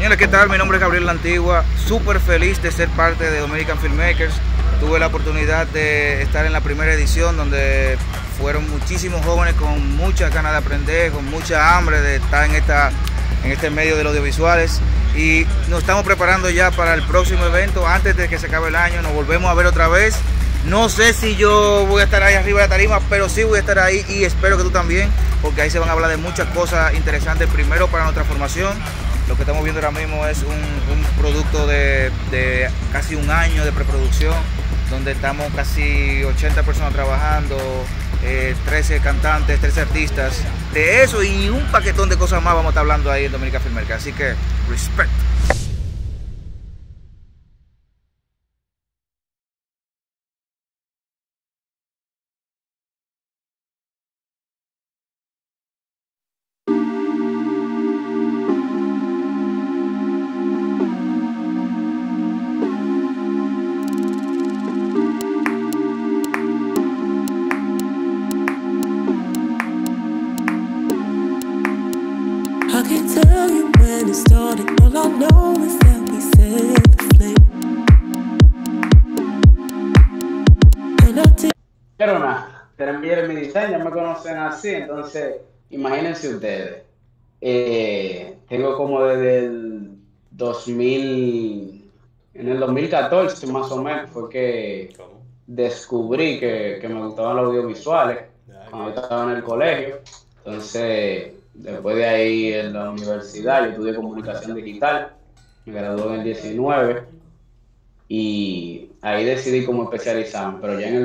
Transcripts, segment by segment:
Señores, ¿qué tal? Mi nombre es Gabriel La Antigua, súper feliz de ser parte de Dominican Filmmakers. Tuve la oportunidad de estar en la primera edición donde fueron muchísimos jóvenes con muchas ganas de aprender, con mucha hambre de estar en este medio de los audiovisuales. Y nos estamos preparando ya para el próximo evento. Antes de que se acabe el año nos volvemos a ver otra vez. No sé si yo voy a estar ahí arriba de la tarima, pero sí voy a estar ahí y espero que tú también, porque ahí se van a hablar de muchas cosas interesantes. Primero, para nuestra formación. Lo que estamos viendo ahora mismo es un producto de casi un año de preproducción, donde estamos casi 80 personas trabajando, 13 cantantes, 13 artistas. De eso y un paquetón de cosas más vamos a estar hablando ahí en Dominican Filmmakers. Así que, respect. I can't tell you when it started. All I know is that we set the flame. And I did. Pero nada, terminé mi diseño, me conocen así, entonces imagínense ustedes. Tengo como desde el 2000, en el 2014 más o menos, fue que descubrí que me gustaban los audiovisuales cuando yo estaba en el colegio. Entonces, después de ahí en la universidad, yo estudié comunicación digital, me gradué en el 19 y ahí decidí cómo especializarme, pero ya en el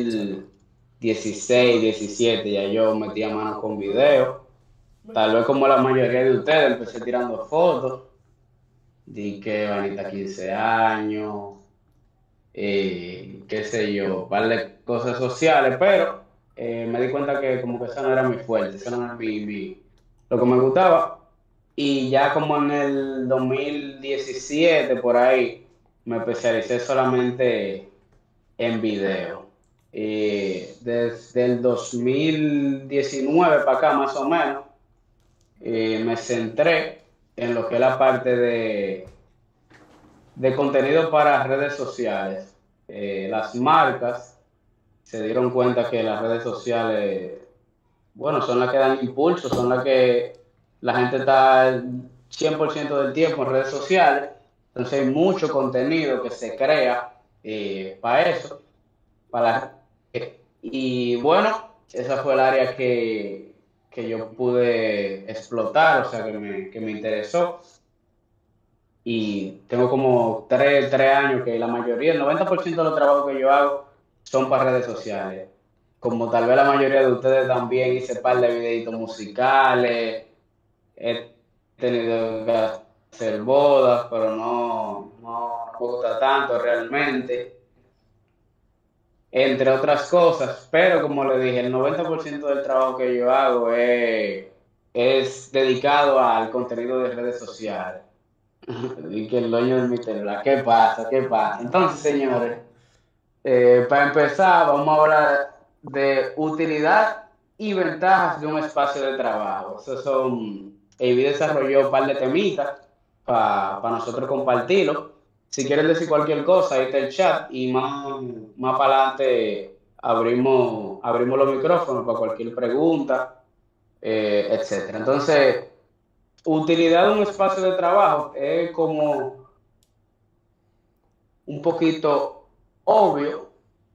2016, 17 ya yo metía manos con video. Tal vez como la mayoría de ustedes, empecé tirando fotos, di que Vanita 15 años, qué sé yo, un par de cosas sociales, pero me di cuenta que como que eso no era mi fuerte, eso no era lo que me gustaba. Y ya como en el 2017, por ahí, me especialicé solamente en video. Desde el 2019 para acá, más o menos, me centré en lo que es la parte de contenido para redes sociales. Las marcas se dieron cuenta que las redes sociales, bueno, son las que dan impulso, son las que la gente está 100% del tiempo en redes sociales. Entonces hay mucho contenido que se crea para eso. Y bueno, esa fue el área que yo pude explotar, o sea, que me interesó. Y tengo como 3 años que la mayoría, el 90% de los trabajos que yo hago son para redes sociales. Como tal vez la mayoría de ustedes también hice un par de videitos musicales, he tenido que hacer bodas, pero no me gusta tanto realmente, entre otras cosas. Pero como le dije, el 90% del trabajo que yo hago es dedicado al contenido de redes sociales. Y que el dueño de mi celular, ¿qué pasa? ¿Qué pasa? Entonces, señores, para empezar, vamos a hablar de utilidad y ventajas de un espacio de trabajo. Esos son, Evi desarrolló un par de temitas para nosotros compartirlo. Si quieren decir cualquier cosa, ahí está el chat y más para adelante abrimos los micrófonos para cualquier pregunta, etcétera. Entonces, utilidad de un espacio de trabajo es como un poquito obvio,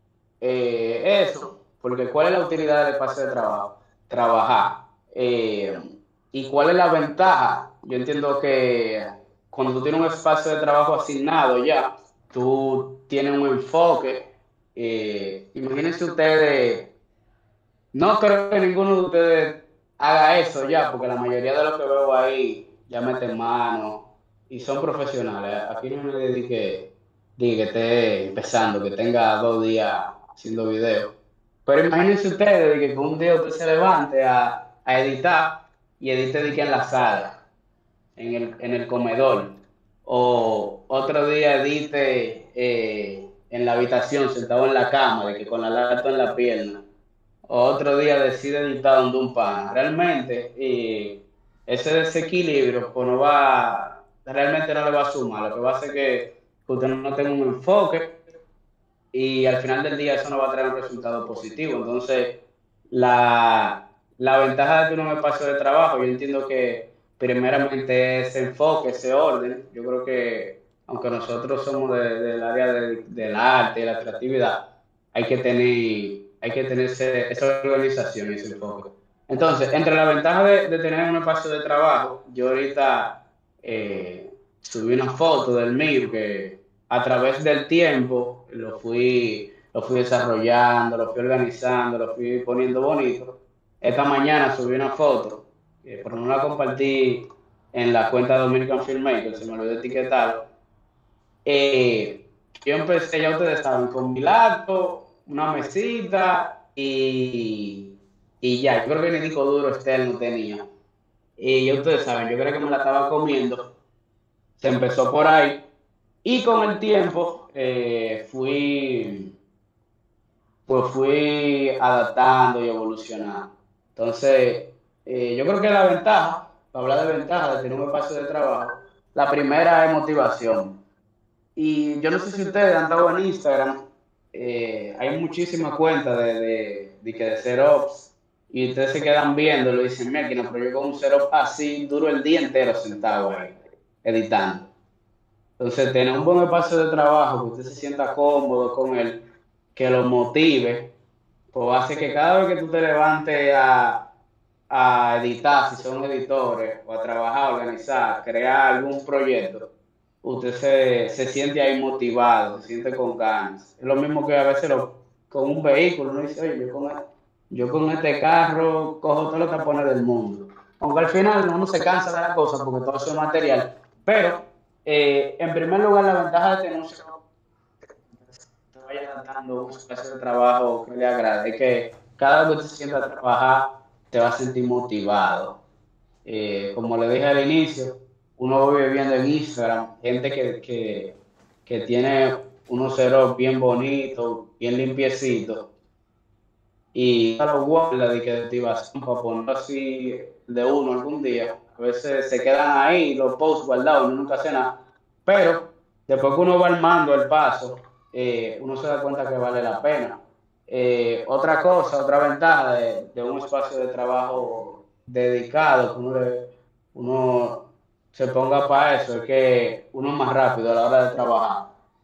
eso, porque ¿cuál es la utilidad del espacio de trabajo? Trabajar. ¿Y cuál es la ventaja? Yo entiendo que cuando tú tienes un espacio de trabajo asignado ya, tú tienes un enfoque. Imagínense ustedes, no creo que ninguno de ustedes haga eso ya, porque la mayoría de los que veo ahí ya meten mano y son profesionales. Aquí no me dedique que esté empezando, que tenga 2 días haciendo video. Pero imagínense ustedes de que un día usted se levante a editar y edite de que en la sala, en el comedor, o otro día edite en la habitación, sentado en la cama, de que con la laptop en la pierna. Otro día decide editar donde un pan. Realmente, ese desequilibrio pues no va realmente no le va a sumar. Lo que va a hacer que usted no tenga un enfoque y al final del día eso no va a traer un resultado positivo. Entonces, la ventaja de tener un espacio de trabajo, yo entiendo que primeramente ese enfoque, ese orden. Yo creo que aunque nosotros somos del área del arte y la creatividad, hay que tener esa organización y ese enfoque. Entonces, entre la ventaja de tener un espacio de trabajo, yo ahorita subí una foto del mío que a través del tiempo lo fui desarrollando, lo fui organizando, lo fui poniendo bonito. Esta mañana subí una foto, pero no la compartí en la cuenta de Dominican Filmmaker, se me olvidó etiquetar. Yo empecé, ya ustedes saben, con mi laptop, una mesita y ya. Yo creo que ni disco duro externo tenía. Y ya ustedes saben, yo creo que me la estaba comiendo. Se empezó por ahí. Y con el tiempo fui adaptando y evolucionando. Entonces, yo creo que la ventaja, para hablar de ventaja de tener un espacio de trabajo, la primera es motivación. Y yo no sé si ustedes han estado en Instagram, hay muchísimas cuentas de setups y ustedes se quedan viendo y dicen, mira, pero yo con un setup así duro el día entero sentado ahí, editando. Entonces, tener un buen espacio de trabajo, que usted se sienta cómodo con él, que lo motive, pues hace que cada vez que tú te levantes a editar, si son editores, o a trabajar, organizar, crear algún proyecto, usted se siente ahí motivado, se siente con ganas. Es lo mismo que a veces con un vehículo, uno dice, oye, yo con este carro cojo todos los tapones del mundo. Aunque al final uno se cansa de la cosa porque todo eso es material, pero en primer lugar la ventaja de tener un sector que te vaya dando un espacio de trabajo que le agrade es que cada vez que te sientas a trabajar te vas a sentir motivado. Como le dije al inicio, uno vive viendo en Instagram gente que tiene unos ceros bien bonitos, bien limpiecitos, y a los guarda de que de activación para ponerlo así de uno algún día. A veces se quedan ahí los posts guardados, uno nunca hace nada. Pero después que uno va armando el paso, uno se da cuenta que vale la pena. Otra cosa, otra ventaja de un espacio de trabajo dedicado, que uno se ponga para eso, es que uno es más rápido a la hora de trabajar.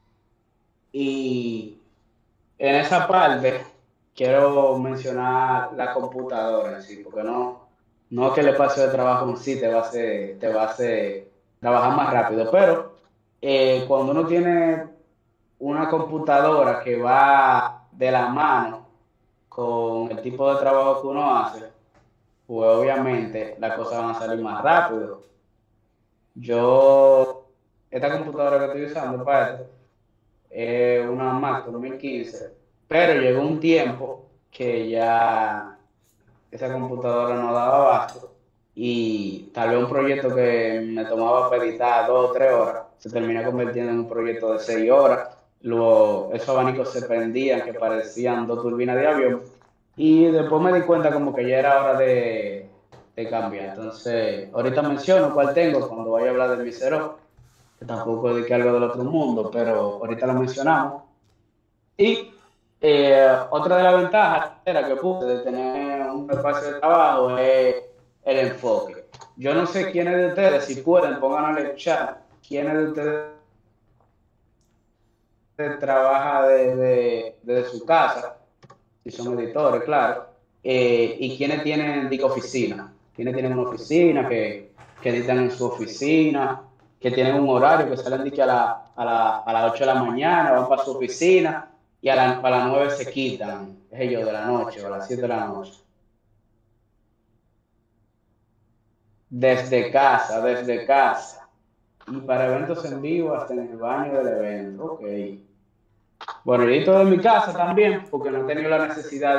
Y en esa parte quiero mencionar la computadora en sí, porque no es que el espacio de trabajo en sí te va a hacer trabajar más rápido, pero cuando uno tiene una computadora que va de la mano con el tipo de trabajo que uno hace, pues obviamente las cosas van a salir más rápido. Esta computadora que estoy usando para esto es una Mac 2015, pero llegó un tiempo que ya esa computadora no daba abasto y tal vez un proyecto que me tomaba para editar 2 o 3 horas se termina convirtiendo en un proyecto de 6 horas. Luego esos abanicos se prendían que parecían 2 turbinas de avión y después me di cuenta como que ya era hora de cambiar. Entonces, ahorita menciono cuál tengo cuando vaya a hablar de mi cero, que tampoco es de que algo del otro mundo, pero ahorita lo mencionamos. Y otra de las ventajas era que puse de tener un espacio de trabajo es el enfoque. Yo no sé quiénes de ustedes, si pueden, pónganlo en el chat, quiénes de ustedes trabajan desde su casa, si son editores, claro, y quienes tienen oficina, quienes tienen una oficina, que editan en su oficina, que tienen un horario, que salen a las 8 de la mañana, van para su oficina y a las 9 se quitan, es ellos de la noche o a las 7 de la noche. Desde casa. Y para eventos en vivo hasta en el baño del evento. Ok. Bueno, yo edito de mi casa también, porque no he tenido la necesidad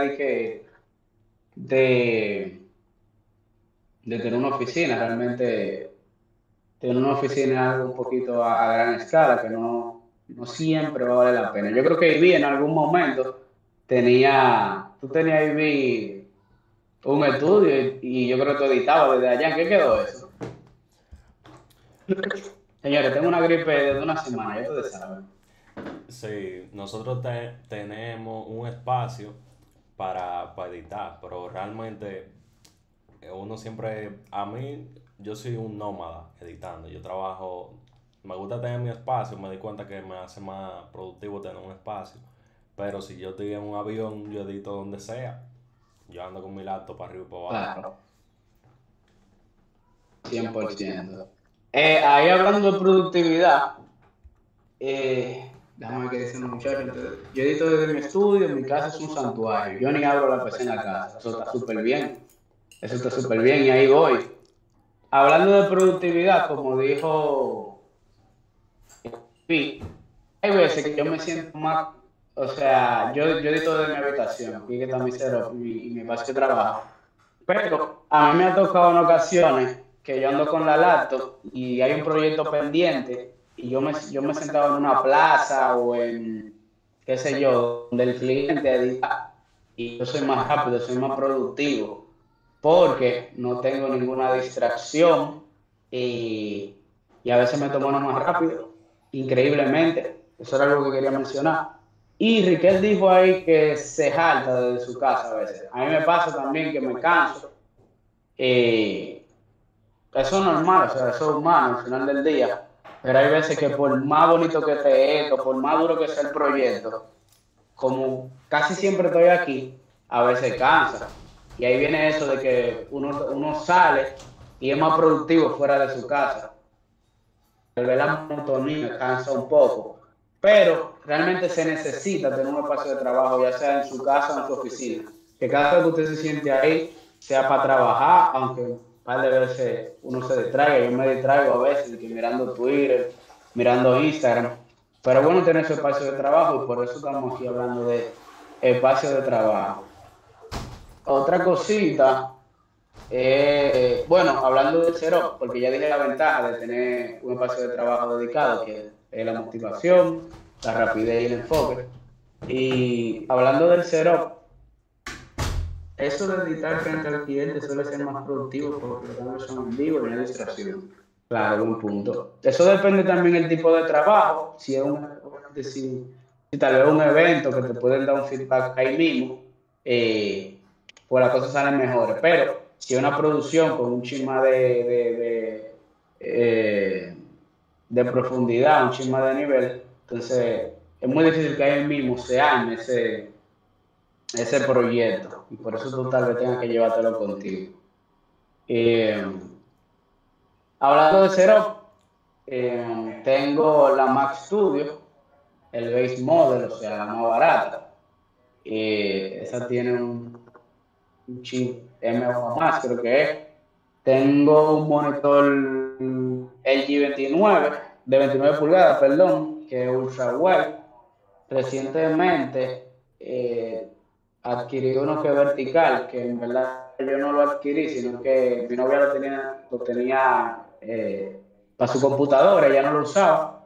de tener una oficina. Realmente tener una oficina es algo un poquito a gran escala, que no siempre va a valer la pena. Yo creo que Ivy en algún momento tú tenías Ivy un estudio y yo creo que tú editabas desde allá. ¿En qué quedó eso? Señores, tengo una gripe de una semana, ya ustedes saben. Sí, nosotros tenemos un espacio para editar, pero realmente uno siempre, a mí, yo soy un nómada editando, yo trabajo, me gusta tener mi espacio, me di cuenta que me hace más productivo tener un espacio, pero si yo estoy en un avión, yo edito donde sea, yo ando con mi laptop para arriba y para abajo. Claro, 100%. Ahí hablando de productividad, déjame ver qué dicen los muchachos. Entonces, yo edito desde mi estudio, mi casa es un santuario. Yo ni abro la PC en la casa. Eso está súper bien. Eso está súper bien y ahí voy. Hablando de productividad, como dijo Pi, hay veces que yo me siento más, o sea, yo edito desde mi habitación, y que está mi cero y mi espacio de trabajo. Pero a mí me ha tocado en ocasiones que yo ando con la laptop y hay un proyecto pendiente y yo me sentaba en una plaza o en, qué sé yo, donde el cliente edita y yo soy más rápido, soy más productivo porque no tengo ninguna distracción y, y a veces me tomo uno más rápido, increíblemente. Eso era algo que quería mencionar. Y Riquel dijo ahí que se jalta desde su casa a veces. A mí me pasa también que me canso. Eh, Eso es normal, o sea, eso es humano al final del día. Pero hay veces que por más bonito que esté esto, por más duro que sea el proyecto, como casi siempre estoy aquí, a veces cansa. Y ahí viene eso de que uno sale y es más productivo fuera de su casa. Tal vez la monotonía cansa un poco, pero realmente se necesita tener un espacio de trabajo, ya sea en su casa o en su oficina. Que cada vez que usted se siente ahí, sea para trabajar, aunque un par de veces uno se distraiga, yo me distraigo a veces que mirando Twitter, mirando Instagram, pero bueno tener su espacio de trabajo y por eso estamos aquí hablando de espacio de trabajo. Otra cosita, bueno, hablando del cero, porque ya dije la ventaja de tener un espacio de trabajo dedicado, que es la motivación, la rapidez y el enfoque. Y hablando del cero, eso de editar frente al cliente suele ser más productivo porque los cambios son en vivo y no hay distracción. Claro, buen punto. Eso depende también del tipo de trabajo. Si es si tal vez un evento que te pueden dar un feedback ahí mismo, pues las cosas salen mejores. Pero si es una producción con un chisma de profundidad, un chisma de nivel, entonces es muy difícil que ahí mismo se arme ese proyecto y por eso tú tal vez tengas que llevártelo contigo. Eh, Hablando de Xerox, tengo la Mac Studio, el base model, o sea, la más barata. Esa tiene un chip M1 más, creo que es. Tengo un monitor LG 29, de 29 pulgadas, perdón, que es ultra wide. Recientemente adquirí uno que es vertical, que en verdad yo no lo adquirí, sino que mi novia lo tenía para su computadora, ella no lo usaba.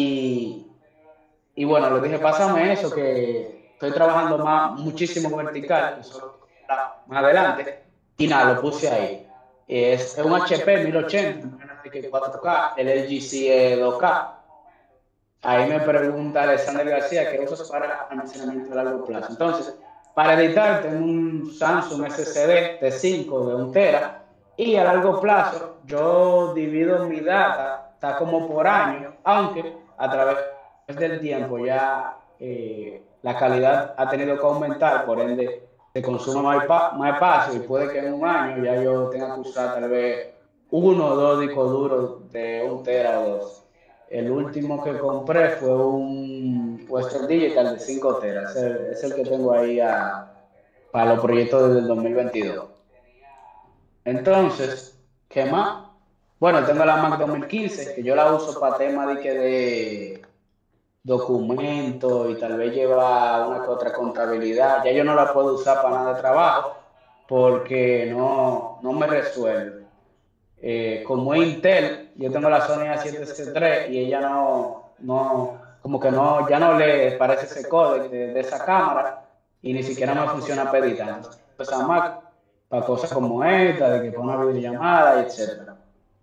Y bueno, le dije, pásame eso, que estoy trabajando muchísimo vertical, eso más adelante. Y nada, lo puse ahí. Es un HP 1080, 4K, el LG C 2K. Ahí me pregunta Alexander García qué usas para almacenamiento a largo plazo. Entonces, para editar tengo un Samsung SSD de 5 de 1 tera y a largo plazo yo divido mi data, está como por año, aunque a través del tiempo ya la calidad ha tenido que aumentar, por ende se consume más espacio y puede que en un año ya yo tenga que usar tal vez 1 o 2 discos duros de 1 tera o 2. El último que compré fue un Western Digital de 5 teras. Es el que tengo ahí para los proyectos desde el 2022. Entonces, ¿qué más? Bueno, tengo la Mac 2015, que yo la uso para temas de documentos y tal vez lleva una que otra contabilidad. Ya yo no la puedo usar para nada de trabajo porque no me resuelve. Como Intel, yo tengo la Sony A7C3 y ella como que ya no le parece ese códec de esa cámara y ni siquiera me funciona para editar. Entonces, esa Mac para cosas como esta, de que pone una videollamada, etc.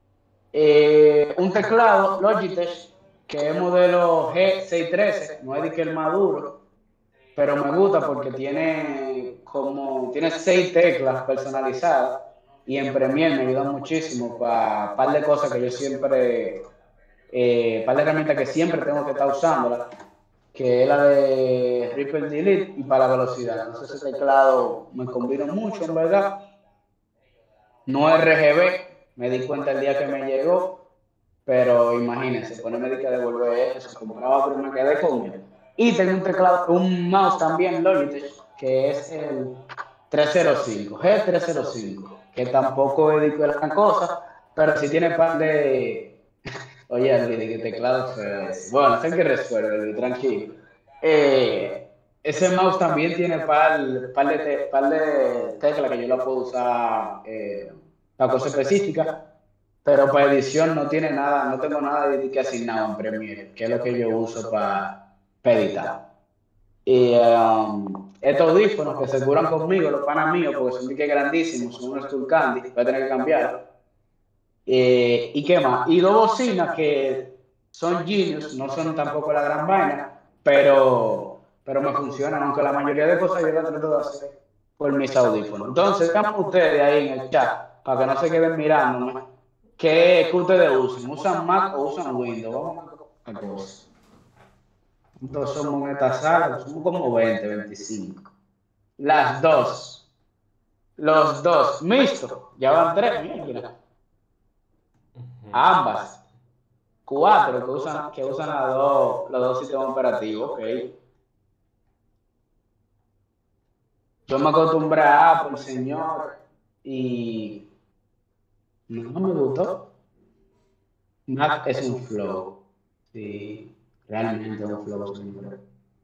Un teclado Logitech, que es modelo G613, no es de que el más duro, pero me gusta porque tiene 6 teclas personalizadas y en Premiere me ayuda muchísimo para un par de cosas que yo siempre, par de herramientas que siempre tengo que estar usándola, que es la de Ripple Delete y para la velocidad. Entonces ese teclado me combina mucho, en verdad. No es RGB, me di cuenta el día que me llegó, pero imagínense, ponerme de que devolver eso, compraba, pero me quedé con él. Y tengo un teclado, un mouse también Logitech, que es el 305, G305, que tampoco es de que gran cosa, pero si tiene par de... Oye, Andy, que teclado feo es. Bueno, sé que resuelve, tranquilo. Ese mouse también tiene par de teclas que yo la puedo usar para cosas específicas, pero para edición no tiene nada, no tengo nada de que asignado en Premiere, que es lo que yo uso para editar. Y estos audífonos que se curan conmigo, los panas míos, porque son que grandísimos, son unos Turcandi, voy a tener que cambiarlo. ¿Y qué más? Y 2 bocinas que son Genius, no son tampoco la gran vaina, pero me funcionan, aunque la mayoría de cosas yo las trato de hacer por mis audífonos. Entonces, díganme ustedes ahí en el chat, para que no se queden mirándome, ¿qué ustedes usan? ¿Usan Mac o usan Windows? Vamos a cosas. Entonces somos en esta sala, somos como 20, 25. Las dos. Los dos. Mixto. Ya van 3, mira. Ambas. 4 que usan los dos sistemas operativos, ok. Yo me acostumbré a Apple, señor, y no me gustó. Mac es un flow. Sí, realmente es un flow, señor.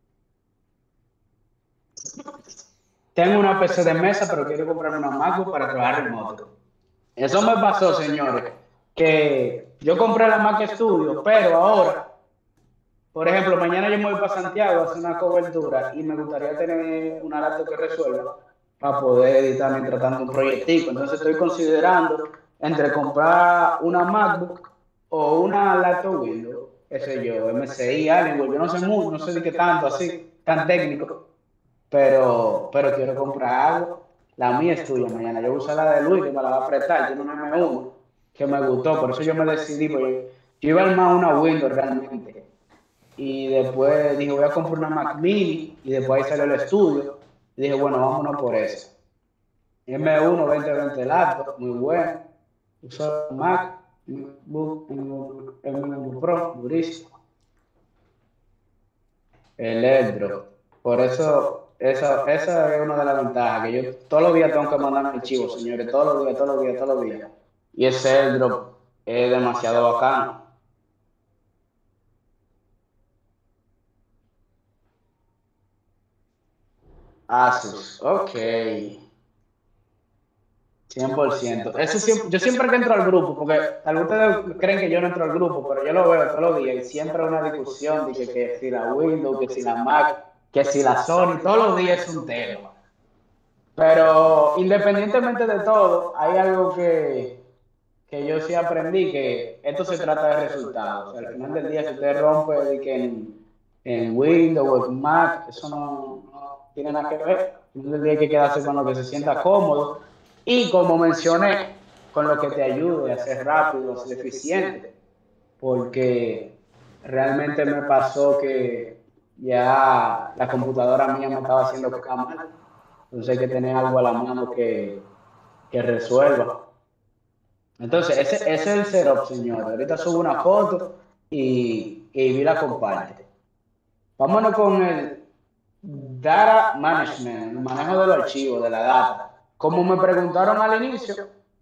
Tengo una PC de mesa, pero quiero comprarme una MacBook para trabajar remoto. Eso me pasó, señores, que yo compré la Mac Studio, pero ahora, por ejemplo, mañana yo me voy para Santiago a hacer una cobertura y me gustaría tener una laptop que resuelva para poder editar mientras tanto un proyectico. Entonces estoy considerando entre comprar una MacBook o una laptop Windows, qué sé yo, MSI, Alienware, yo no sé mucho, no sé de qué tanto así, tan técnico, pero quiero comprar algo. La mía es tuya mañana, yo voy a usar la de Luis que me la va a prestar, tiene una M1 que me gustó, por eso yo me decidí, porque yo iba a armar una Windows realmente. Y después dije, voy a comprar una Mac Mini, y después ahí salió el estudio. Y dije, bueno, vámonos por eso. M1 2020 laptop, muy bueno. Uso Mac, M1 Pro, durísimo. Electro. Por eso, esa es una de las ventajas, que yo todos los días tengo que mandar archivos, señores, todos los días. Y ese airdrop es demasiado bacano. Asus, ok. 100%. Yo siempre que entro al grupo, porque tal vez ustedes creen que yo no entro al grupo, pero yo lo veo todos los días y siempre hay una discusión de que si la Windows, que si la Mac, que si la Sony, todos los días es un tema. Pero independientemente de todo, hay algo que yo sí aprendí, que esto se trata de resultados. O sea, al final del día, si usted rompe de que en Windows o en Mac, eso no tiene nada que ver. Al final del día hay que quedarse con lo que se sienta cómodo. Y como mencioné, con lo que te ayude a ser rápido, a ser eficiente. Porque realmente me pasó que ya la computadora mía me estaba haciendo mal. Entonces hay que tener algo a la mano que resuelva. Entonces, ese es el setup, señor. Ahorita subo una foto y vi la comparte. Vámonos con el Data Management, el manejo de los archivos, de la data. Como me preguntaron al inicio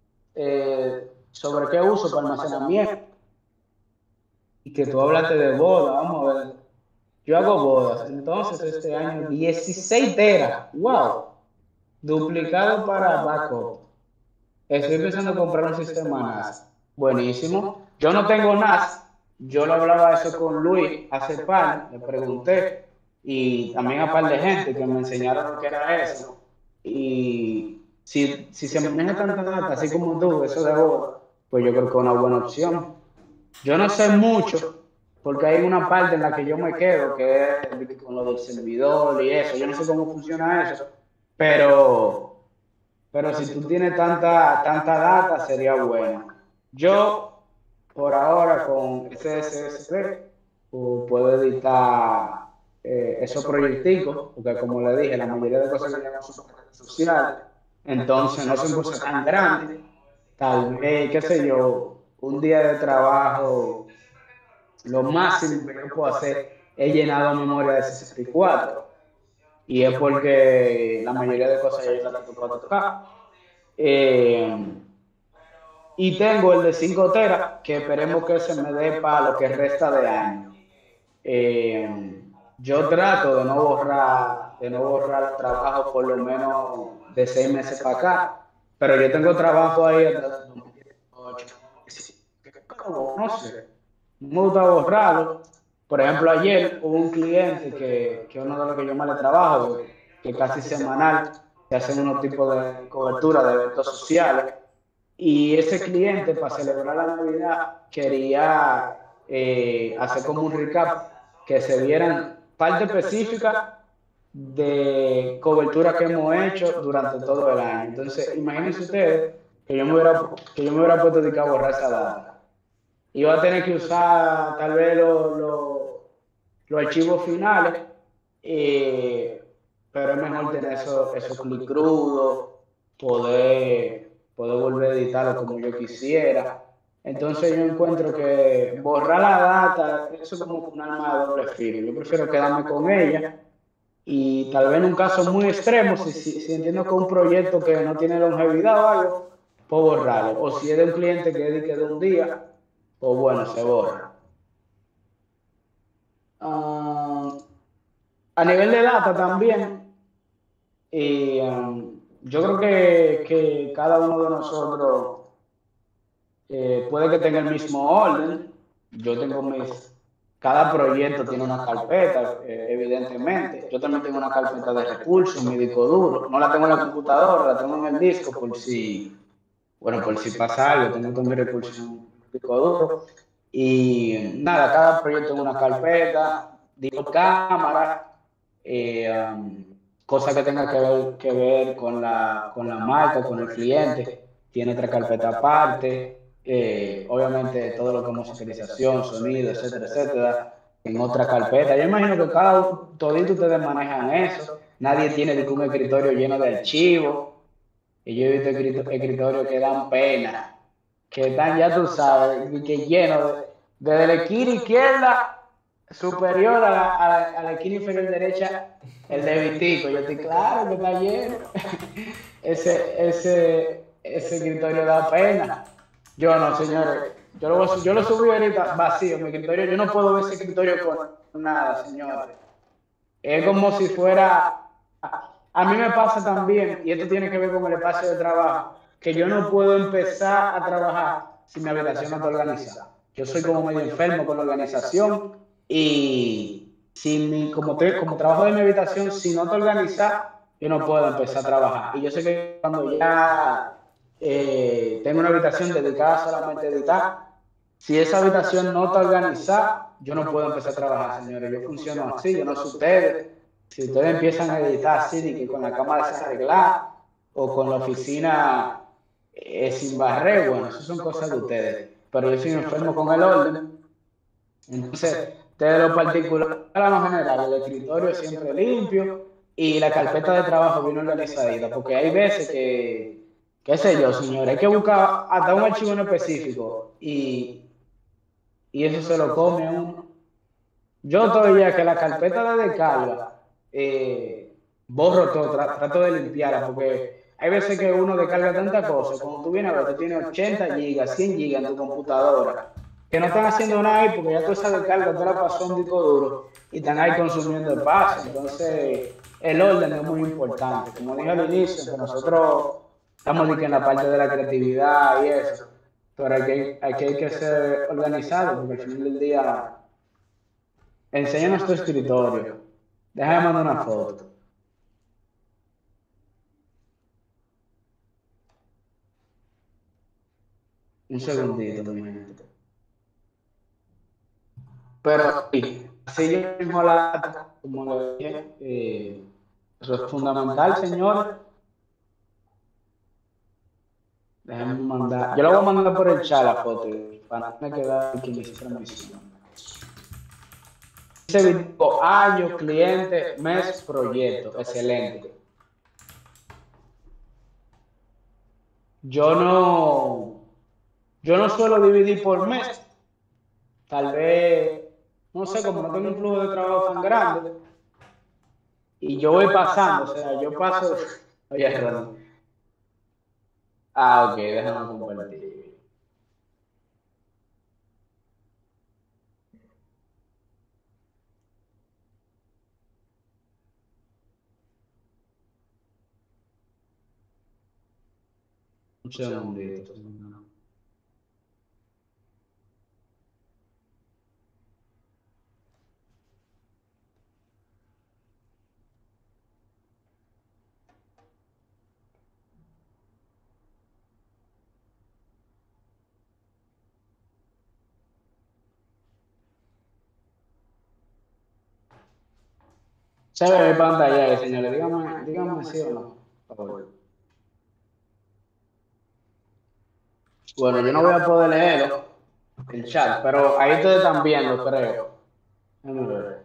sobre qué uso para almacenamiento, y que tú hablaste de boda, vamos a ver. Yo hago bodas, entonces este año 16 teras, wow, duplicado para backup. Estoy pensando en comprar un sistema NAS. Buenísimo. Yo no tengo NAS. Yo lo hablaba eso con Luis hace par, le pregunté, y también a par de gente que me enseñaron lo que era eso. Y si se maneja tanta data, así como tú, eso de boda, pues yo creo que es una buena opción. Yo no sé mucho, porque hay una parte en la que yo me quedo, que es con lo del servidor y eso. Yo no sé cómo funciona eso, pero, pero si tú tienes tanta data, sería bueno. Yo, por ahora, con SSSP, puedo editar esos proyecticos, porque como le dije, la mayoría de cosas que tenemos son redes sociales, entonces no son cosas tan grandes. Tal vez, qué sé yo, un día de trabajo, lo máximo que yo puedo hacer es llenar la memoria de 64. Y es porque la mayoría de cosas yo las tengo 4K. Eh, y tengo el de 5 teras, que esperemos que se me dé para lo que resta de año. Yo trato de no borrar trabajo por lo menos de 6 meses para acá, pero yo tengo trabajo ahí hasta 2018, no sé, no me gusta borrarlo. Por ejemplo, ayer hubo un cliente que es uno de los que yo más le trabajo, que casi semanal se hacen unos tipos de cobertura de eventos sociales. Y ese cliente, para celebrar la Navidad, quería hacer como un recap, que se vieran parte específica de cobertura que hemos hecho durante todo el año. Entonces, imagínense ustedes que yo me hubiera puesto a borrar esa data. Iba a tener que usar tal vez los archivos finales, eh, pero es mejor tener esos clics crudos, poder volver a editarlo como yo quisiera. Entonces yo encuentro que borrar la data, eso es como un arma de doble filo. Yo prefiero quedarme con ella y tal vez en un caso muy extremo, si entiendo que es un proyecto que no tiene longevidad o algo, puedo borrarlo. O si es de un cliente que dedique de un día, pues bueno, se borra. Ah, a nivel de data también, yo creo que cada uno de nosotros puede que tenga el mismo orden. Yo tengo cada proyecto tiene una carpeta, evidentemente. Yo también tengo una carpeta de recursos, mi disco duro. No la tengo en la computadora, la tengo en el disco por si pasa algo, tengo todos mis recursos en un disco duro. Y nada, cada proyecto tiene una carpeta, digo cámara, cosa que tenga que ver con la marca, con el cliente, tiene otra carpeta aparte, obviamente todo lo que es musicalización, sonido, etcétera, etcétera, en otra carpeta. Yo imagino que todito ustedes manejan eso, nadie tiene un escritorio lleno de archivos, y yo he visto escritorios que dan pena, que están, ya tú sabes, que llenos, desde la esquina izquierda superior a la esquina inferior derecha, el de Vitico. Yo estoy claro que está lleno. Ese escritorio da pena. Yo no, señores. Yo lo subí ahorita vacío, mi escritorio. Yo no puedo ver ese escritorio con nada, señores. Es como si fuera... A mí me pasa también, y esto tiene que ver con el espacio de trabajo, que yo no puedo empezar a trabajar si mi habitación no está organizada. Yo soy como medio enfermo con la organización y como trabajo de mi habitación, si no está organizada, yo no puedo empezar a trabajar. Y yo sé que cuando ya tengo una habitación dedicada solamente a editar, si esa habitación no está organizada, yo no puedo empezar a trabajar, señores. Yo funciono así, yo no sé ustedes. Si ustedes empiezan a editar así, de que con la cámara desarreglada o con la oficina sin barrer, bueno, eso son cosas de ustedes. Pero yo soy enfermo con el orden. Entonces, de lo particular a lo general, el escritorio siempre limpio y la carpeta de trabajo bien organizadita, porque hay veces qué sé yo, señores, hay que buscar hasta un archivo en específico y eso se lo come a uno. Yo todavía que la carpeta de descarga, borro todo, trato de limpiarla, porque hay veces que uno descarga tantas cosas, cuando tú vienes a ver, tú tienes 80 gigas, 100 gigas en tu computadora, que no están haciendo nada ahí, porque ya tú esa descarga te la pasó un disco duro, y están ahí consumiendo espacio. Entonces, el orden es muy importante. Como dije al inicio, que nosotros estamos aquí en la parte de la creatividad y eso, pero hay que ser organizado, porque al final del día... Enséñanos tu escritorio. Déjame mandar una foto. Un segundito, mi gente. Pero sí, así yo mismo la, como lo dije, eso es fundamental, señores. Déjenme mandar. Yo lo voy a mandar por el chat la foto para no me quedar aquí en mi transmisión. Dice Víctor, año, cliente, mes, proyecto. Excelente. Yo no suelo dividir por mes. Tal vez, no sé, como no tengo un flujo de trabajo tan grande. Y yo voy pasando, o sea, yo paso. Oye, Ronnie. Ok, déjame compartir. Un segundito. Se ve mi pantalla ahí, señores. Díganme sí o no, por favor. Bueno, yo no voy a poder leerlo, el chat, pero ahí ustedes están viendo, creo. Déjame ver.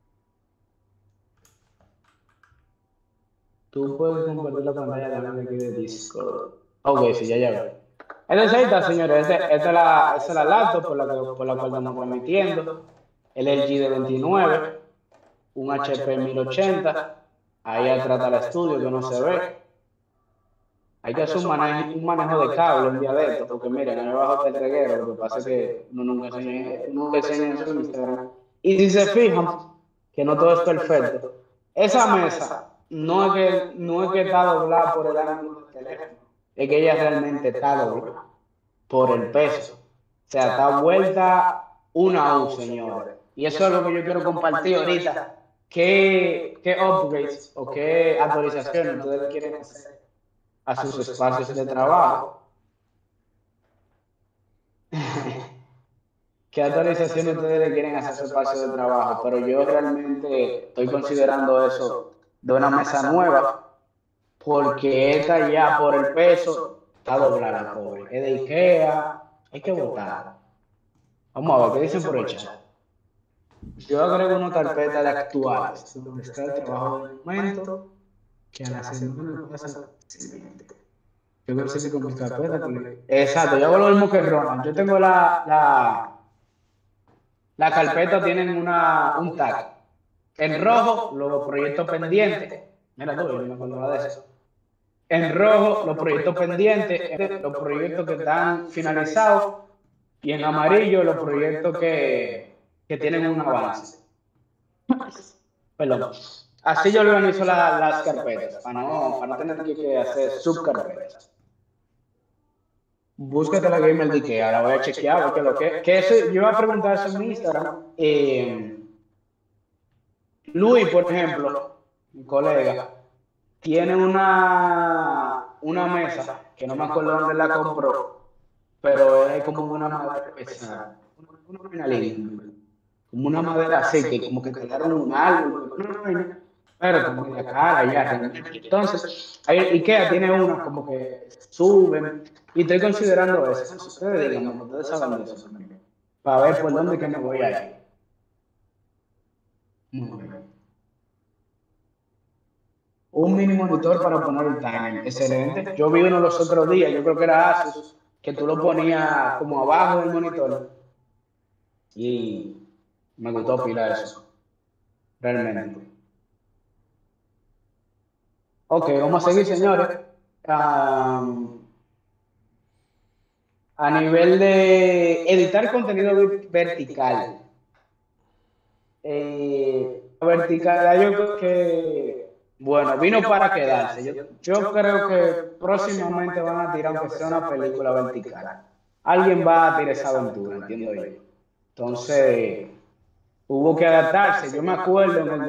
Tú puedes compartir la pantalla de aquí de Discord. Ok, sí, ya veo. Entonces ahí está, señores. Esta es la laptop por la cual estamos transmitiendo. El LG de 29, un HP 1080. Ahí atrás está el estudio que no se ve. Hay que hacer un manejo de cable un día de esto, porque miren, a mí abajo está el reguero, lo que pasa es que uno nunca enseña eso en Instagram. Y si se fijan, que no todo es perfecto, esa mesa no es que está doblada por el ángulo del teléfono, es que ella realmente está doblada por el peso. O sea, está vuelta una U, señores. Y eso es lo que yo quiero compartir ahorita. ¿Qué upgrades o qué actualizaciones ustedes quieren hacer a sus espacios de trabajo? ¿Qué actualizaciones ustedes le quieren hacer a su espacio de trabajo? Pero yo realmente estoy considerando eso de una mesa nueva, porque esta ya por el peso está doblada, pobre. Es de IKEA, hay que votar. Vamos a ver qué dicen por el chat. Yo agrego una carpeta de actuales, donde está el trabajo del momento, que a la semana pasa. Yo creo que sí con mi carpeta. Exacto, yo hago lo mismo que Ronald. Yo tengo la carpeta, tienen un tag. En rojo, los proyectos pendientes. Mira tú, yo me acordaba de eso. En rojo, los proyectos pendientes, los proyectos que están finalizados. Y en amarillo, los proyectos que tienen un avance. Perdón. Así yo organizo las carpetas, para no tener que hacer subcarpetas. Búscate la Gamer de IKEA, la voy a chequear, porque yo iba a preguntar eso en mi Instagram. Luis, por ejemplo, mi colega, tiene una mesa, que no me acuerdo dónde la compró, pero es como una madera pesada, como una madera así, que como que quedaron un árbol, pero como que cara ya. Entonces, IKEA tiene una como que suben, y estoy considerando eso. Ustedes digan, ustedes saben de eso, para ver por dónde que me voy a ir. Muy bien. Un mini monitor para poner el timer. Excelente. Yo vi uno los otros días, yo creo que era Asus, que tú lo ponías como abajo del monitor. Y me gustó pila eso. Realmente. Ok, vamos a seguir, señores. A nivel de editar contenido vertical. Vertical, yo creo que, bueno, vino para quedarse. Yo creo que próximamente van a tirar, aunque sea una película vertical. Alguien va a tirar esa aventura, entiendo yo. Entonces, hubo que adaptarse. Yo me acuerdo en el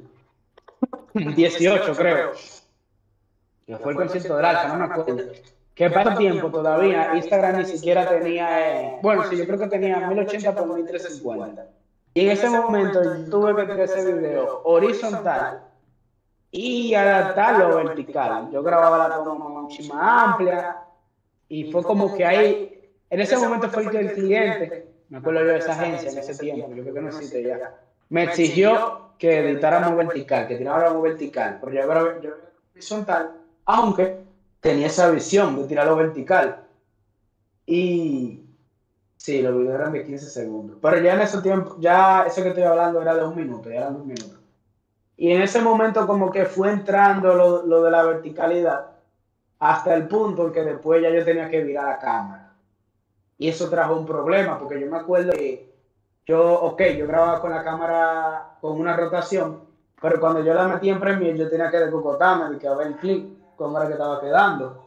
2018, creo, que fue el concierto del Alfa, no me acuerdo. que para ese tiempo todavía Instagram ni siquiera tenía, bueno, sí, yo creo que tenía 1080 por 1350. Y en ese momento yo tuve que hacer ese video horizontal y adaptarlo vertical. Yo grababa la toma mucho más amplia y fue como que ahí, en ese momento fue que el cliente, me acuerdo yo de esa agencia en ese tiempo, yo creo que no existe ya, me exigió que editáramos vertical, que tiráramos vertical, porque yo grabé horizontal, aunque tenía esa visión de tirarlo vertical. Y sí, los videos eran de 15 segundos, pero ya en ese tiempo, ya eso que estoy hablando era de 1 minuto, ya eran 2 minutos. Y en ese momento como que fue entrando lo de la verticalidad hasta el punto en que después ya yo tenía que virar la cámara. Y eso trajo un problema, porque yo me acuerdo que yo grababa con la cámara con una rotación, pero cuando yo la metí en Premiere yo tenía que descocotarme, que a ver el clip, cómo era que estaba quedando.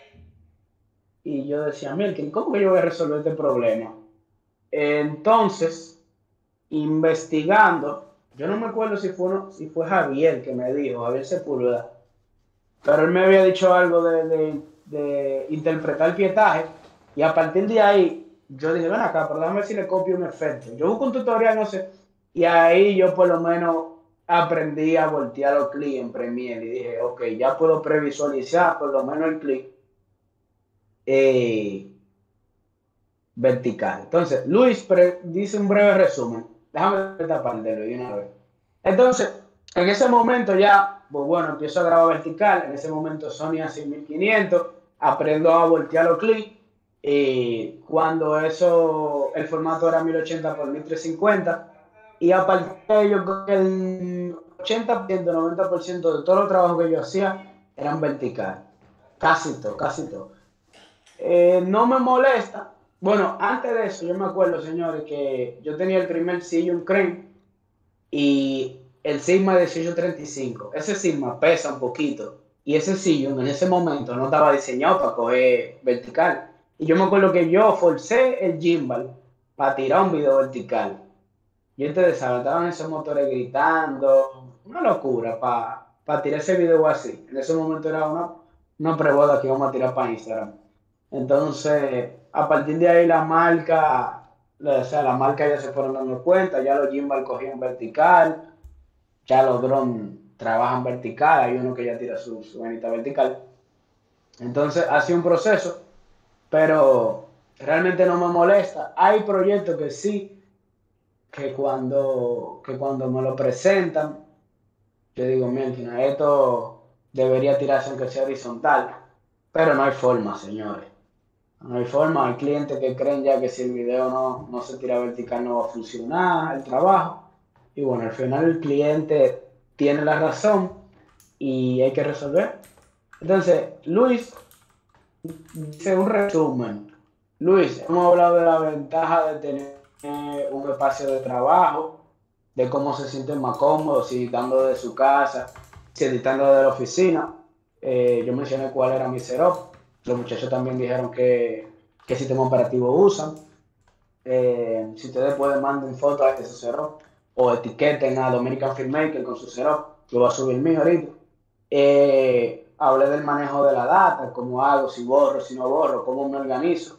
Y yo decía, Milton, ¿cómo que yo voy a resolver este problema? Entonces, investigando, yo no me acuerdo si fue Javier que me dijo, Javier Sepúlveda, pero él me había dicho algo de interpretar pietaje, y a partir de ahí, yo dije, ven acá, pero déjame ver si le copio un efecto. Yo busco un tutorial, no sé, y ahí yo por lo menos aprendí a voltear los clics en Premiere, y dije, ok, ya puedo previsualizar por lo menos el clic vertical. Entonces, Luis dice un breve resumen. Déjame ver esta parte de una vez. Entonces, en ese momento ya, pues bueno, empiezo a grabar vertical. En ese momento Sony a 6500, aprendo a voltear los clics. Cuando el formato era 1080 por 1350. Y a partir de ello, el 80%, 90% de todos los trabajos que yo hacía eran vertical. Casi todo. No me molesta. Bueno, antes de eso, yo me acuerdo, señores, que yo tenía el primer Sillon Crane y el Sigma 1835. Ese Sigma pesa un poquito y ese Sillon en ese momento no estaba diseñado para coger vertical. Y yo me acuerdo que yo forcé el gimbal para tirar un video vertical. Y ustedes saben, estaban esos motores gritando, una locura para tirar ese video así. En ese momento era una preboda que íbamos a tirar para Instagram. Entonces, a partir de ahí la marca ya se fueron dando cuenta, ya los gimbal cogían vertical, ya los drones trabajan vertical, hay uno que ya tira su venita vertical. Entonces, ha sido un proceso, pero realmente no me molesta. Hay proyectos que sí, que cuando me lo presentan, yo digo, mira, esto debería tirarse aunque sea horizontal, pero no hay forma, señores. No hay forma, hay clientes que creen ya que si el video no se tira vertical no va a funcionar el trabajo. Y bueno, al final el cliente tiene la razón y hay que resolver. Entonces, Luis dice un resumen. Luis, hemos hablado de la ventaja de tener un espacio de trabajo, de cómo se sienten más cómodos, si editando de su casa, si editando de la oficina. Yo mencioné cuál era mi setup. Los muchachos también dijeron qué sistema operativo usan. Si ustedes pueden manden fotos de su setup o etiqueten a Dominican Filmmaker con su setup. Yo voy a subir el mío ahorita. Hablé del manejo de la data, cómo hago, si borro, si no borro, cómo me organizo.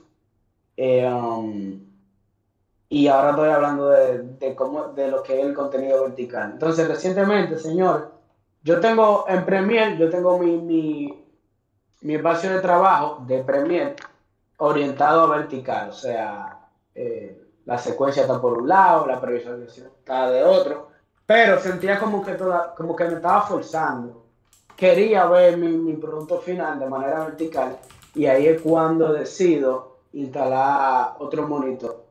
Y ahora estoy hablando de lo que es el contenido vertical. Entonces, recientemente, señores, yo tengo en Premiere, yo tengo mi espacio de trabajo de Premiere orientado a vertical, o sea, la secuencia está por un lado, la previsualización está de otro, pero sentía como que me estaba forzando. Quería ver mi producto final de manera vertical y ahí es cuando decido instalar otro monitor.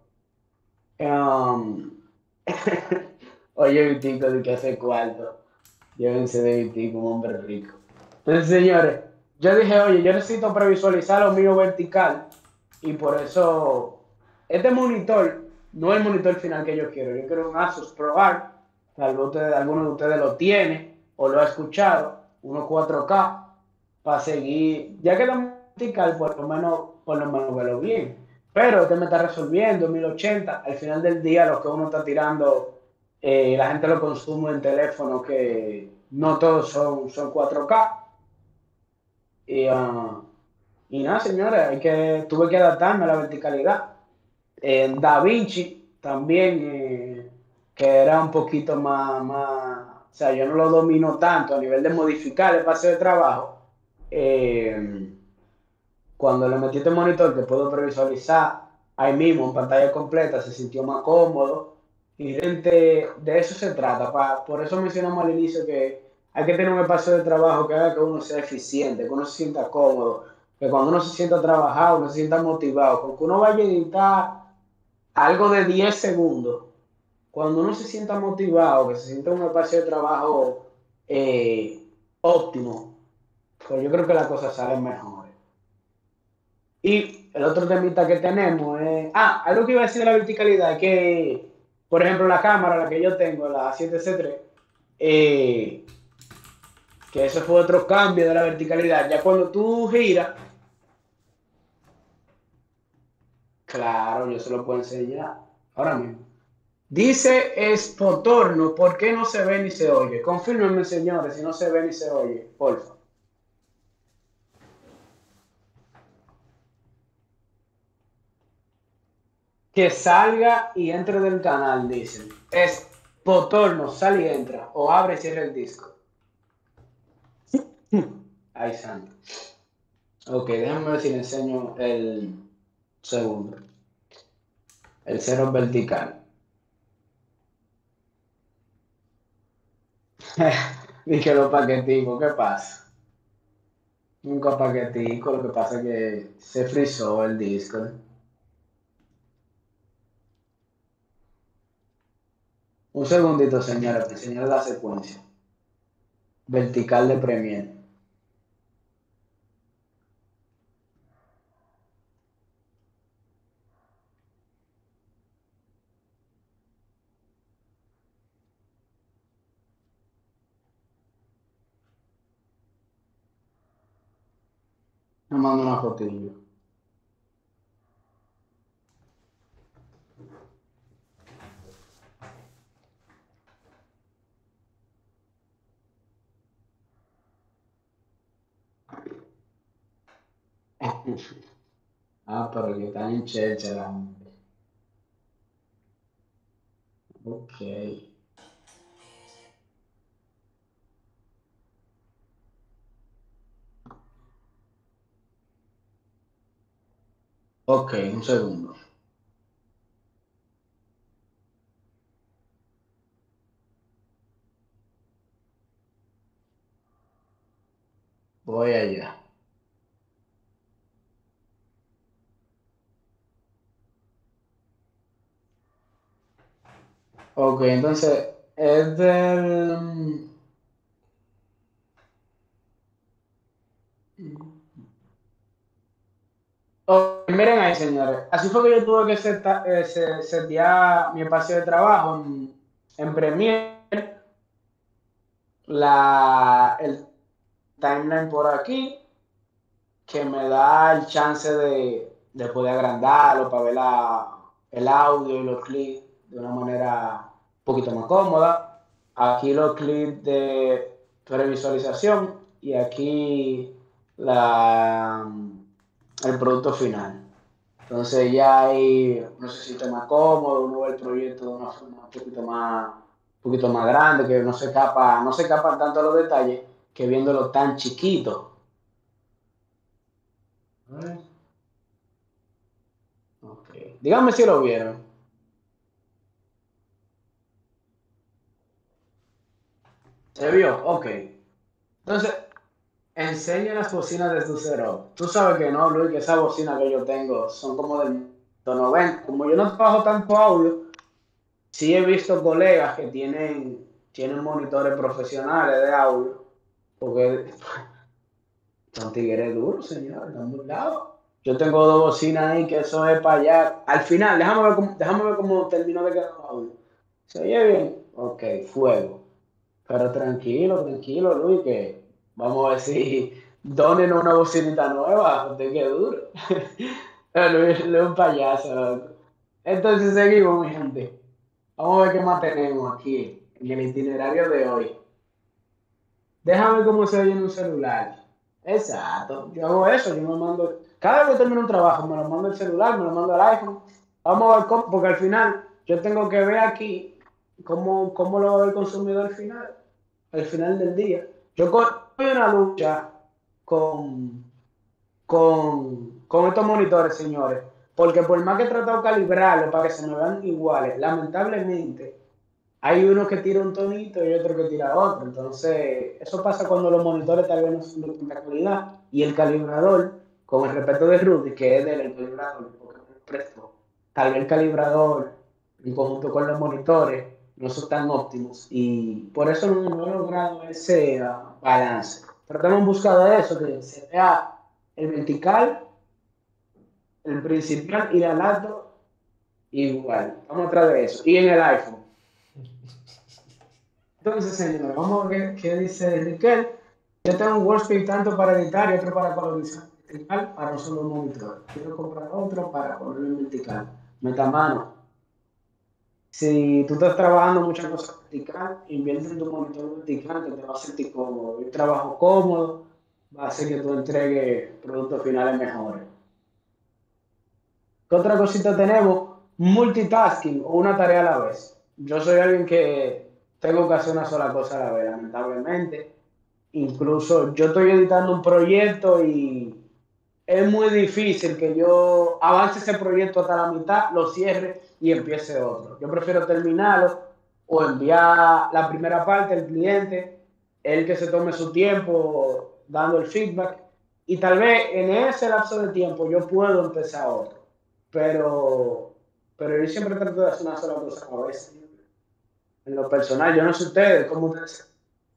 Oye, Vitico, de que hace cuarto. Llévense de Vitico, un hombre rico. Entonces, señores, yo dije, oye, yo necesito previsualizar lo mío vertical y por eso este monitor no es el monitor final que yo quiero. Yo quiero un Asus ProArt, alguno de ustedes lo tiene o lo ha escuchado, uno 4K, para seguir, ya que la vertical por lo menos verlo bien. Pero este me está resolviendo 1080, al final del día lo que uno está tirando, la gente lo consume en teléfono que no todos son 4K. Y Y nada, señores, tuve que adaptarme a la verticalidad. Da Vinci también, que era un poquito o sea, yo no lo domino tanto a nivel de modificar el espacio de trabajo. Cuando le metí este monitor que puedo previsualizar ahí mismo en pantalla completa, se sintió más cómodo. Y de eso se trata. Por eso mencionamos al inicio que hay que tener un espacio de trabajo que haga que uno sea eficiente, que uno se sienta cómodo, que cuando uno se sienta trabajado, uno se sienta motivado, porque uno vaya a editar algo de 10 segundos, cuando uno se sienta motivado, que se sienta un espacio de trabajo óptimo, pues yo creo que las cosas salen mejores. Y el otro temita que tenemos es... algo que iba a decir de la verticalidad es que, por ejemplo, la cámara, la que yo tengo, la 7C3, que eso fue otro cambio de la verticalidad. Ya cuando tú giras, claro, yo se lo puedo enseñar ahora mismo. Dice Spotorno, ¿por qué no se ve ni se oye? Confírmenme, señores, si no se ve ni se oye, porfa. Que salga y entre del canal, dicen. Es Potorno, sale y entra. O abre y cierra el disco. Ay, santo. Ok, déjame ver si le enseño el segundo. El cero vertical. Dije los paqueticos, ¿qué pasa? Nunca paquetico, lo que pasa es que se frizó el disco. Un segundito, señora, para enseñar la secuencia. Vertical de Premiere. Me mando una fotillo. Pero que están en checha la gente. Ok. Ok, un segundo. Voy allá. Ok, entonces es del... Ok, miren ahí, señores. Así fue que yo tuve que setear mi espacio de trabajo en Premiere. El timeline por aquí, que me da el chance de poder agrandarlo para ver el audio y los clips de una manera un poquito más cómoda. Aquí los clips de previsualización y aquí el producto final. Entonces ya ahí uno se siente más cómodo, uno ve el proyecto de una forma un poquito más grande, que no se escapan tanto los detalles que viéndolo tan chiquito. Okay. Díganme si lo vieron. ¿Se vio? Ok. Entonces, enseña las bocinas de tu cero. Tú sabes que no, Luis, que esas bocinas que yo tengo son como del 90. Como yo no trabajo tanto audio, sí he visto colegas que tienen monitores profesionales de audio, porque son tigres duros, señor, están burlados. Yo tengo dos bocinas ahí que eso es para allá. Al final, déjame ver cómo terminó de quedar el audio. ¿Se oye bien? Ok, fuego. Pero tranquilo, Luis, que vamos a ver si donen una bocinita nueva. Usted qué duro. Luis es un payaso, loco. Entonces seguimos, mi gente. Vamos a ver qué más tenemos aquí en el itinerario de hoy. Déjame ver cómo se oye en un celular. Exacto, yo hago eso, yo me mando, cada vez que termino un trabajo, me lo mando el celular, me lo mando al iPhone, vamos a ver cómo, porque al final yo tengo que ver aquí cómo lo va a ver el consumidor al final del día. Yo estoy en una lucha con, con estos monitores, señores, porque por más que he tratado de calibrarlos para que se me vean iguales, lamentablemente hay uno que tira un tonito y otro que tira otro. Entonces, eso pasa cuando los monitores tal vez no son de tanta calidad y el calibrador, con el respeto de Rudy, que es del calibrador, porque me lo prestó, tal vez el calibrador en conjunto con los monitores no son tan óptimos y por eso no he logrado ese balance. Tratamos en busca de eso, que se vea el vertical, el principal y el alto igual. Vamos atrás de eso. Y en el iPhone. Entonces, señores, vamos a ver qué dice Riquel. Yo tengo un workspace tanto para editar y otro para colorizar vertical para un solo monitor. Quiero comprar otro para ponerlo en vertical. Meta mano. Si tú estás trabajando muchas cosas vertical, invierte en tu monitor vertical que te va a sentir cómodo. Un trabajo cómodo va a hacer que tú entregues productos finales mejores. ¿Qué otra cosita tenemos? Multitasking o una tarea a la vez. Yo soy alguien que tengo que hacer una sola cosa a la vez, lamentablemente. Incluso yo estoy editando un proyecto y es muy difícil que yo avance ese proyecto hasta la mitad, lo cierre y empiece otro. Yo prefiero terminarlo o enviar la primera parte al cliente, él que se tome su tiempo dando el feedback y tal vez en ese lapso de tiempo yo puedo empezar otro. Pero yo siempre trato de hacer una sola cosa a la vez. En lo personal, yo no sé ustedes, cómo ustedes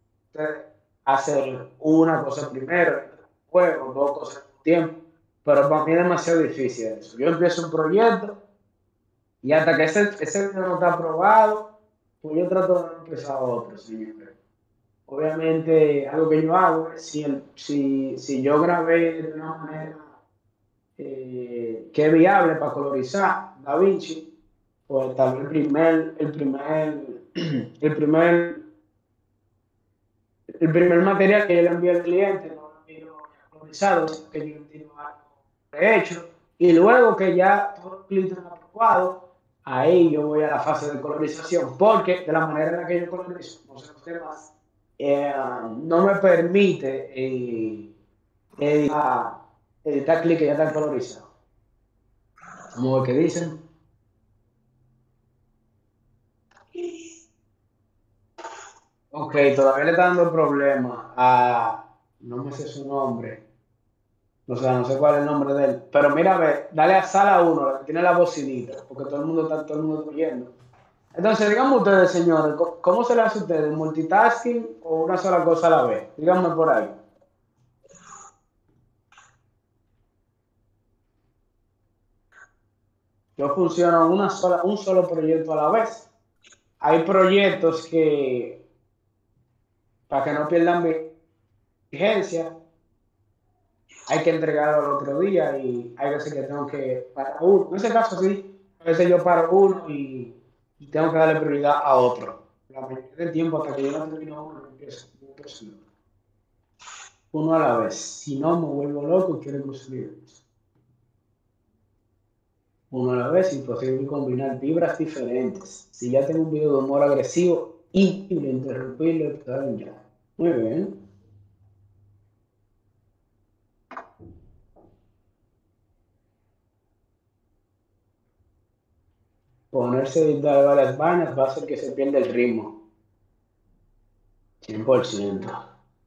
hacen una cosa primero, luego dos cosas al tiempo, pero para mí es demasiado difícil eso. Yo empiezo un proyecto y hasta que ese no está aprobado, pues yo trato de empezar otro siempre. Obviamente, algo que yo hago es si yo grabé de una manera que es viable para colorizar DaVinci, pues tal vez el primer material que yo le envío al cliente no lo envío colorizado, sino que yo le envío algo hecho y luego que ya todos los clientes han aprobado, ahí yo voy a la fase de colorización, porque de la manera en la que yo colorizo, no sé los temas, no me permite editar clic que ya está colorizado. Vamos a ver qué dicen. Ok, todavía le está dando problemas a... No me sé su nombre. O sea, no sé cuál es el nombre de él. Pero mira, a ver, dale a sala 1, la que tiene la bocinita, porque todo el mundo está oyendo. Entonces, díganme ustedes, señores, ¿cómo se le hace a ustedes? ¿Multitasking o una sola cosa a la vez? Díganme por ahí. Yo funciono un solo proyecto a la vez. Hay proyectos que, para que no pierdan vigencia, hay que entregarlo al otro día y hay veces que tengo que parar uno. En ese caso sí, a veces yo paro uno y tengo que darle prioridad a otro. La mayoría del tiempo hasta que yo no termino uno, empiezo uno a la vez. Si no, me vuelvo loco y quiero construir uno a la vez, imposible combinar vibras diferentes. Si ya tengo un video de humor agresivo, imposible interrumpirlo, está ya. Muy bien. Ponerse a editar varias vainas va a hacer que se pierda el ritmo. 100%.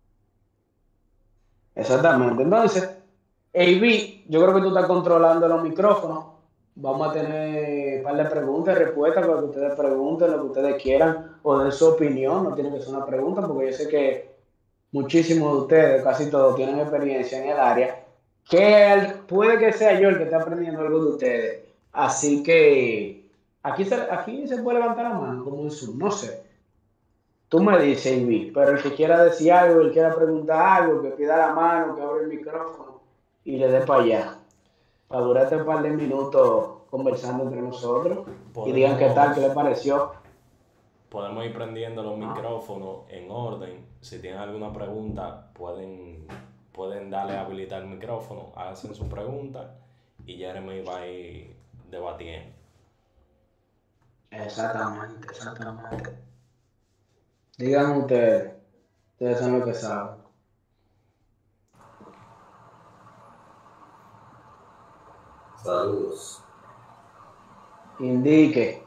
Exactamente. Entonces, AB, yo creo que tú estás controlando los micrófonos. Vamos a tener un par de preguntas y respuestas para que ustedes pregunten lo que ustedes quieran o den su opinión. No tiene que ser una pregunta porque yo sé que muchísimos de ustedes, casi todos, tienen experiencia en el área. Que puede que sea yo el que esté aprendiendo algo de ustedes. Así que aquí se puede levantar la mano como un Zoom, no sé. Tú me dices, Ivy, pero el que quiera decir algo, el que quiera preguntar algo, que pida la mano, que abra el micrófono y le dé para allá. Para durarte un par de minutos conversando entre nosotros y digan qué tal, qué les pareció. Podemos ir prendiendo los micrófonos en orden. Si tienen alguna pregunta, pueden pueden darle a habilitar el micrófono, hacen su pregunta y Jeremy va a ir debatiendo. Exactamente, exactamente. Digan ustedes son los que saben. Saludos. Indique.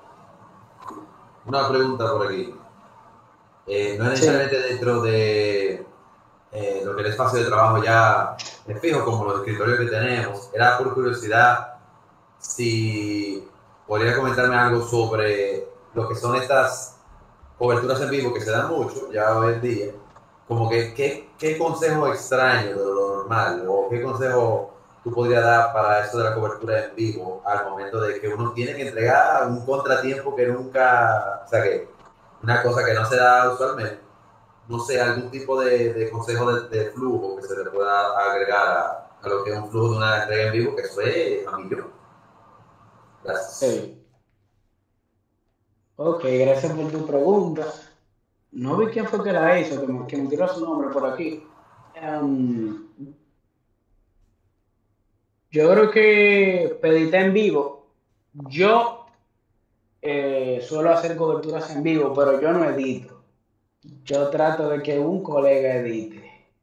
Una pregunta por aquí. No es Sí. necesariamente dentro de lo que es el espacio de trabajo ya es fijo, como los escritorios que tenemos. Era por curiosidad si podría comentarme algo sobre lo que son estas coberturas en vivo que se dan mucho ya hoy en día. Como que, ¿qué consejo extraño de lo normal o qué consejo tú podrías dar para eso de la cobertura en vivo al momento de que uno tiene que entregar un contratiempo que nunca, o sea que una cosa que no se da usualmente? No sé, algún tipo de consejo de flujo que se le pueda agregar a lo que es un flujo de una entrega en vivo, que eso es a millón. Gracias. Sí. Ok, gracias por tu pregunta. No vi quién fue que la hizo, que me tiró su nombre por aquí. Yo creo que pedita en vivo. Yo suelo hacer coberturas en vivo, pero yo no edito. Yo trato de que un colega edite.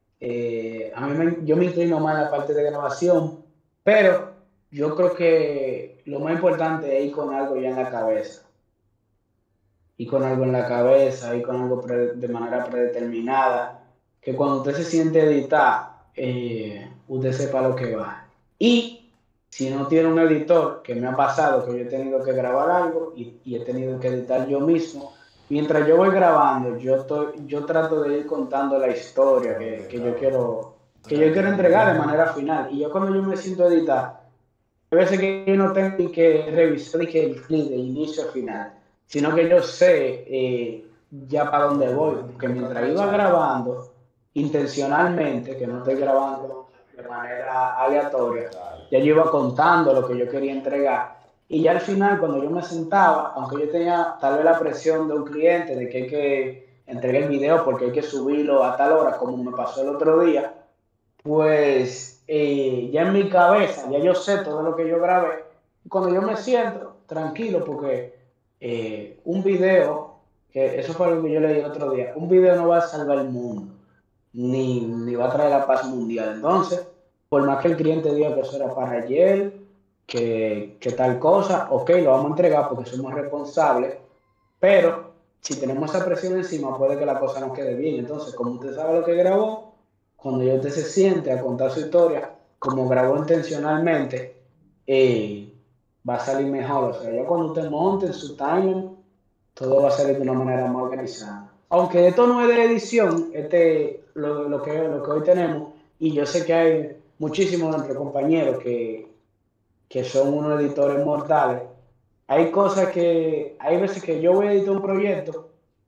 Yo me inclino más en la parte de grabación, pero yo creo que lo más importante es ir con algo ya en la cabeza. Ir con algo en la cabeza, ir con algo de manera predeterminada, que cuando usted se siente editar, usted sepa lo que va. Y si no tiene un editor, que me ha pasado que yo he tenido que grabar algo y he tenido que editar yo mismo, mientras yo voy grabando, yo trato de ir contando la historia que yo quiero entregar de manera final. Y yo cuando yo me siento a editar, a veces que yo no tengo que revisar que el clip de inicio a final, sino que yo sé ya para dónde voy, porque mientras iba grabando intencionalmente, que no estoy grabando de manera aleatoria, ya yo iba contando lo que yo quería entregar. Y ya al final, cuando yo me sentaba, aunque yo tenía tal vez la presión de un cliente de que hay que entregar el video porque hay que subirlo a tal hora, como me pasó el otro día, pues ya en mi cabeza, ya yo sé todo lo que yo grabé. Y cuando yo me siento tranquilo, porque un video, que eso fue lo que yo leí el otro día, un video no va a salvar el mundo, ni va a traer la paz mundial. Entonces, por más que el cliente diga que eso era para ayer, que tal cosa, ok, lo vamos a entregar porque somos responsables, pero si tenemos esa presión encima, puede que la cosa no quede bien. Entonces, como usted sabe lo que grabó, cuando ya usted se siente a contar su historia, como grabó intencionalmente, va a salir mejor. O sea, ya cuando usted monte en su timeline, todo va a salir de una manera más organizada. Aunque esto no es de edición, lo que hoy tenemos, y yo sé que hay muchísimos de nuestros compañeros que son unos editores mortales. Hay veces que yo voy a editar un proyecto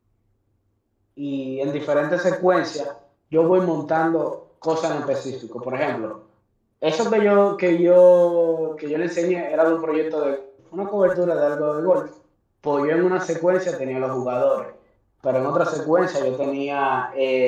y en diferentes secuencias yo voy montando cosas en específico. Por ejemplo, eso que yo le enseñé era de un proyecto de una cobertura de algo de golf. Pues yo en una secuencia tenía los jugadores, pero en otra secuencia yo tenía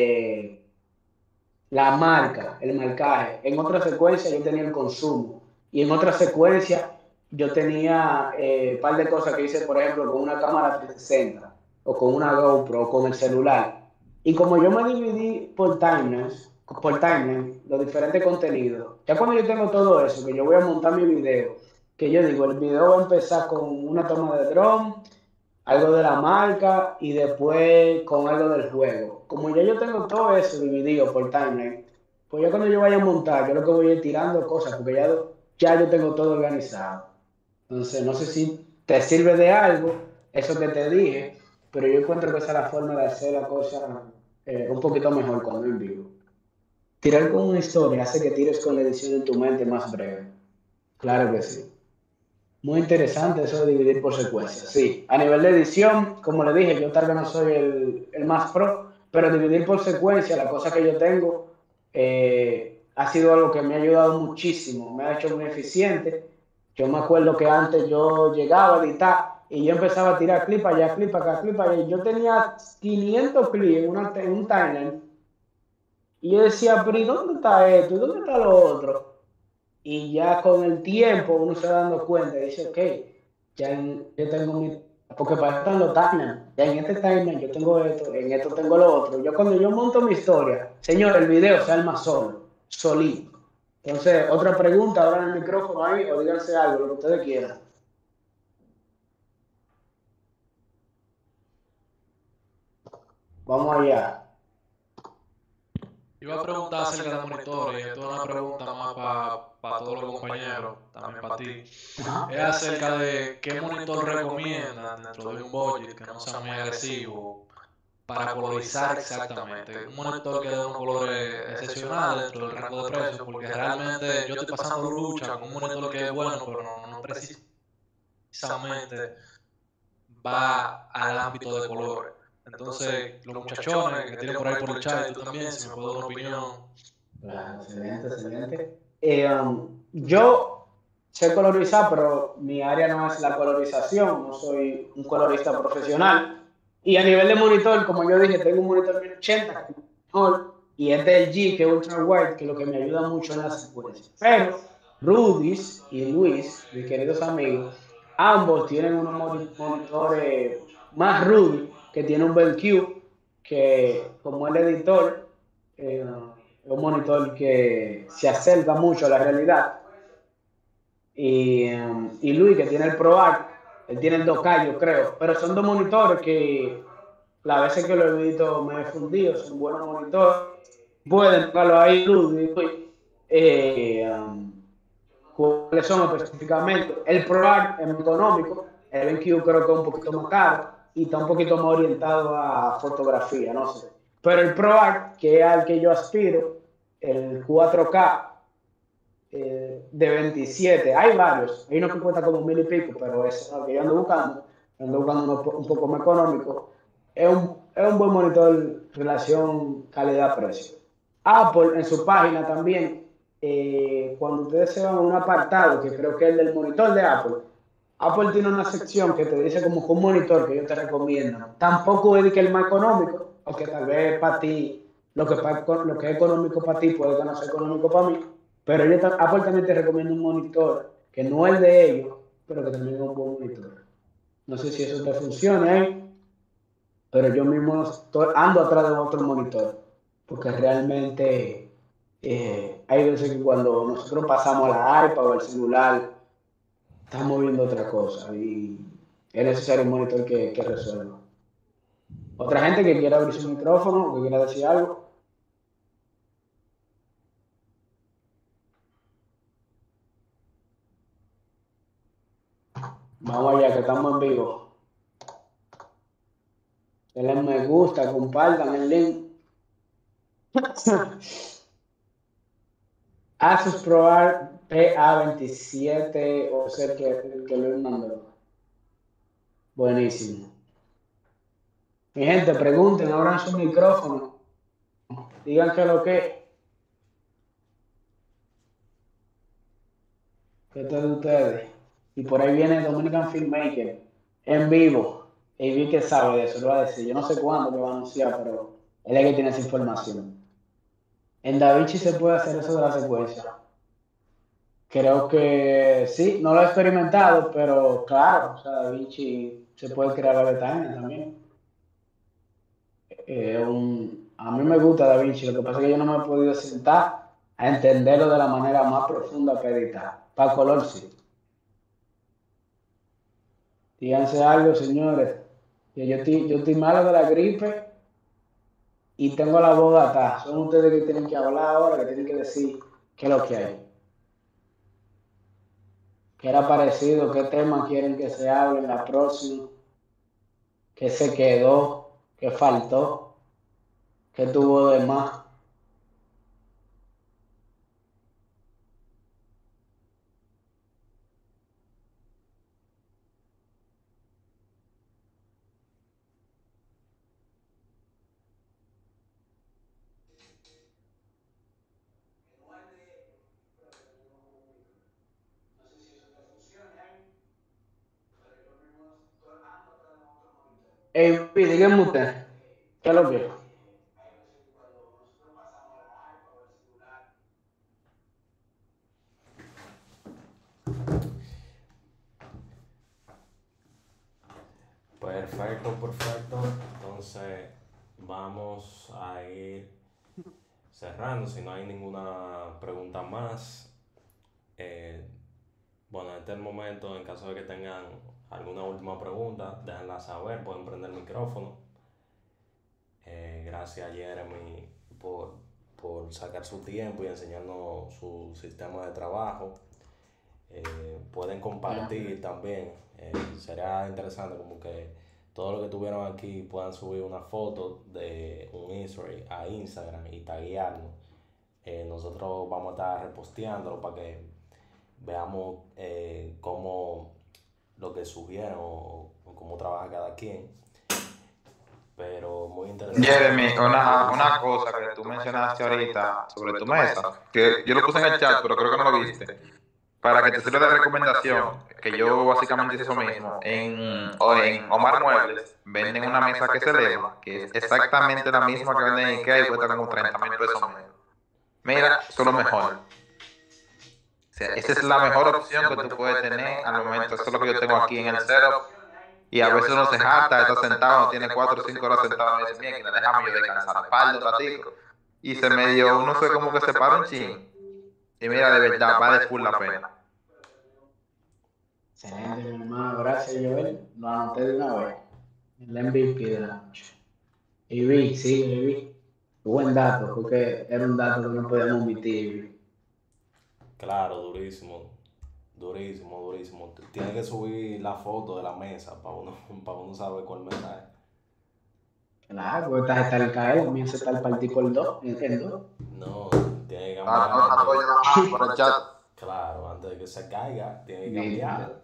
la marca, el marcaje. En otra secuencia yo tenía el consumo. Y en otra secuencia yo tenía un par de cosas que hice, por ejemplo, con una cámara 360 o con una GoPro o con el celular. Y como yo me dividí por timeline, los diferentes contenidos, ya cuando yo tengo todo eso, que yo voy a montar mi video, que yo digo, el video va a empezar con una toma de drone, algo de la marca y después con algo del juego. Como ya yo tengo todo eso dividido por timeline, pues ya cuando yo vaya a montar, yo lo que voy a ir tirando cosas, porque ya yo tengo todo organizado. Entonces, no sé si te sirve de algo eso que te dije, pero yo encuentro que esa es la forma de hacer la cosa un poquito mejor cuando en vivo. Tirar con una historia hace que tires con la edición en tu mente más breve. Claro que sí. Muy interesante eso de dividir por secuencias. Sí, a nivel de edición, como le dije, yo tal vez no soy el más pro, pero dividir por secuencia, la cosa que yo tengo, ha sido algo que me ha ayudado muchísimo, me ha hecho muy eficiente. Yo me acuerdo que antes yo llegaba a editar y yo empezaba a tirar clip allá, clip acá, clip allá. Yo tenía 500 clips en un timeline Y yo decía, pero ¿y dónde está esto? ¿Y dónde está lo otro? Y ya con el tiempo uno se va dando cuenta y dice, ok, yo tengo mi... Porque para esto están los timelines. Ya en este timeline yo tengo esto, en esto tengo lo otro. Yo cuando yo monto mi historia, señor, el video se arma solo, solito. Entonces, otra pregunta, abran el micrófono ahí o díganse algo, lo que ustedes quieran. Vamos allá. Iba a preguntar acerca de monitores, y esto es una pregunta más para todos los compañeros, también para ti. Ajá. Es acerca de qué monitor recomiendan dentro de un budget que no sea muy agresivo para colorizar exactamente. Un monitor que dé unos colores excepcionales dentro del rango de precios, porque realmente yo estoy pasando lucha con un monitor que es bueno, pero no precisamente va al ámbito de colores. Entonces, los muchachones que tienen por ahí por el chat, y tú también, si me puedo dar una opinión. Claro, excelente, excelente. Yo sé colorizar, pero mi área no es la colorización, no soy un colorista profesional. Y a nivel de monitor, como yo dije, tengo un monitor 1080 que es mejor, y es del G, que es ultra wide, que lo que me ayuda mucho en la secuencia. Pero Rudis y Luis, mis queridos amigos, ambos tienen unos monitores más Rudy, que tiene un BenQ, que como el editor, es un monitor que se acerca mucho a la realidad. Y Luis, que tiene el ProArt, él tiene el 2K, yo creo. Pero son dos monitores que las veces que lo he visto me he fundido, son buenos monitores. Pueden tocarlo ahí, Luis. ¿Cuáles son específicamente? El ProArt es muy económico, el BenQ creo que es un poquito más caro y está un poquito más orientado a fotografía, no sé. Pero el ProArt, que es al que yo aspiro, el 4K de 27, hay varios, hay uno que cuesta como 1000 y pico, pero es el que yo ando buscando uno un poco más económico. Es un buen monitor relación calidad-precio. Apple en su página también, cuando ustedes se van a un apartado, que creo que es el del monitor de Apple, Apple tiene una sección que te dice como que un monitor que yo te recomiendo. Tampoco es que el más económico, porque tal vez para ti, lo que es económico para ti puede que no sea económico para mí, pero Apple también te recomienda un monitor que no es el de ellos, pero que también es un buen monitor. No sé si eso te funciona, pero yo mismo ando atrás de otro monitor, porque realmente hay veces que cuando nosotros pasamos a la iPad o al celular, estamos viendo otra cosa y es necesario un monitor que resuelva. Otra gente que quiera abrir su micrófono, que quiera decir algo. Vamos allá, que estamos en vivo. Denle me gusta, compartan el link. Asus ProArt PA27 o ser que lo mandó. Buenísimo. Mi gente, pregunten, abran su micrófono. Digan qué es lo que es de ustedes. Y por ahí viene Dominican Filmmaker en vivo. Y vi que sabe de eso, lo va a decir. Yo no sé cuándo lo va a anunciar, pero él es el que tiene esa información. En DaVinci se puede hacer eso de la secuencia. Creo que sí, no lo he experimentado, pero claro, o sea, DaVinci se puede crear la timeline también. A mí me gusta DaVinci, lo que pasa es que yo no me he podido sentar a entenderlo de la manera más profunda que editar. Para color sí. Díganse algo, señores. Que yo estoy malo de la gripe y tengo la voz atada. Son ustedes que tienen que hablar ahora, que tienen que decir qué es lo que hay. ¿Qué era parecido? ¿Qué tema quieren que se hable en la próxima? ¿Qué se quedó? ¿Qué faltó? ¿Qué tuvo de más? Díganme usted, ¿qué es lo que? Perfecto, perfecto. Entonces vamos a ir cerrando. Si no hay ninguna pregunta más, bueno, este es el momento. En caso de que tengan alguna última pregunta, déjenla saber, pueden prender el micrófono. Gracias, Jeremy, por sacar su tiempo y enseñarnos su sistema de trabajo. Pueden compartir también. Sería interesante como que todo lo que tuvieron aquí puedan subir una foto de un Instagram a Instagram y taguearnos. Nosotros vamos a estar reposteándolo para que veamos cómo lo que subieron o cómo trabaja cada quien. Pero muy interesante. Jeremy, una cosa que tú mencionaste ahorita sobre tu mesa, que yo lo puse en el chat, pero creo que no lo viste, para que te sirva de recomendación, que yo básicamente hice eso mismo. En Omar Muebles venden una mesa que se eleva, que es exactamente la misma que venden en IKEA y cuesta como 30,000 pesos menos. Mira, eso es lo mejor. O sea, esa es la mejor opción que tú puedes tener al momento. Eso es lo que yo tengo aquí en el setup. Y a veces uno se jacta, está sentado, no tiene 4 o 5 horas sentado, me dice, mira, que déjame yo descansar la espalda un ratico. Y se medio, uno se como que se para un chin. Y mira, de verdad, vale full la pena. Excelente, mi hermano. Gracias, Joel. Lo anoté de una vez. El MVP de la noche. Y vi. Buen dato, porque era un dato que no podíamos omitir. Claro, durísimo. Durísimo. Tienes que subir la foto de la mesa para uno saber cuál mesa es. Claro, porque esta está el caer, la mía se está el partido por 2, ¿entiendes? No, tiene que cambiar. Por el chat. Claro, antes de que se caiga, tiene que cambiar.